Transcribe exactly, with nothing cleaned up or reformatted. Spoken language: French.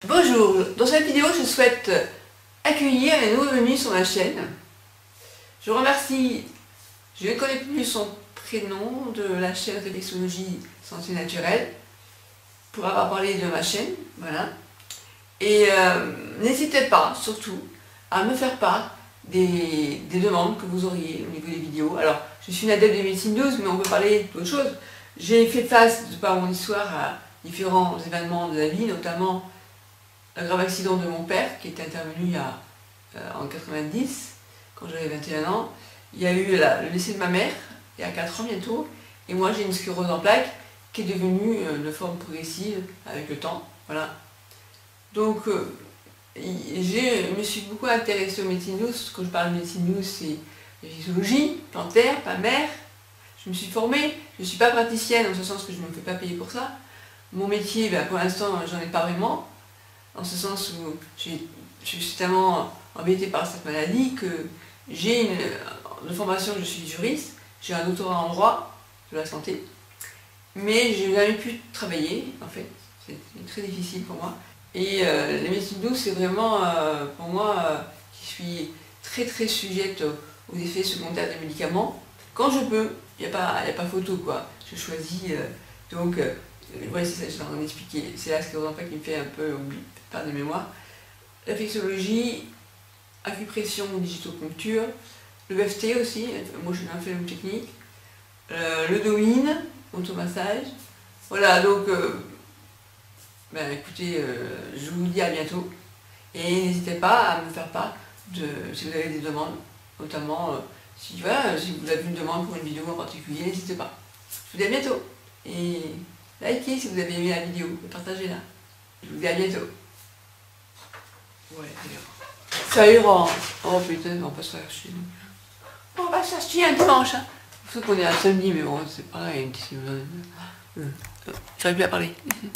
Bonjour, dans cette vidéo je souhaite accueillir les nouveaux venus sur ma chaîne. Je remercie, je ne connais plus son prénom, de la chaîne Réflexologie Santé Naturelle pour avoir parlé de ma chaîne, voilà. Et euh, n'hésitez pas, surtout, à me faire part des, des demandes que vous auriez au niveau des vidéos. Alors, je suis une adepte de médecine douce, mais on peut parler d'autre chose. J'ai fait face, de par mon histoire, à différents événements de la vie, notamment un grave accident de mon père qui est intervenu à, euh, en quatre-vingt-dix, quand j'avais vingt et un ans. Il y a eu la, le décès de ma mère, il y a quatre ans bientôt, et moi j'ai une sclérose en plaques qui est devenue euh, de forme progressive avec le temps. Voilà. Donc euh, je me suis beaucoup intéressée aux médecines douces. Quand je parle de médecine douce, c'est la physiologie, plantaire, pas mère. Je me suis formée, je ne suis pas praticienne en ce sens que je ne me fais pas payer pour ça. Mon métier, ben, pour l'instant, j'en ai pas vraiment. En ce sens où je suis tellement embêtée par cette maladie que j'ai une, une formation, je suis juriste, j'ai un doctorat en droit de la santé, mais je n'ai jamais pu travailler, en fait, c'est très difficile pour moi. Et euh, les médecines douces, c'est vraiment, euh, pour moi, euh, qui suis très très sujette aux effets secondaires des médicaments. Quand je peux, il n'y a, a pas photo, quoi. Je choisis, euh, donc, euh, ouais, c'est ça que je suis en train d'expliquer. C'est là ce qui me fait un peu oublier, par de mémoire. Réflexologie, acupression ou digitoponcture, le E F T aussi, moi je suis un phénomène technique, euh, le doïne, automassage. Voilà, donc, euh, ben, écoutez, euh, je vous dis à bientôt. Et n'hésitez pas à me faire part de, si vous avez des demandes, notamment, euh, si, voilà, si vous avez une demande pour une vidéo en particulier, n'hésitez pas. Je vous dis à bientôt. Et likez si vous avez aimé la vidéo, partagez-la. Je vous dis à bientôt. Ouais, ça ira. Oh putain, on va pas se faire chier. On va se faire chier un dimanche. Hein. Sauf qu'on est à samedi, mais bon, c'est pareil. Euh, euh, J'arrive plus à parler.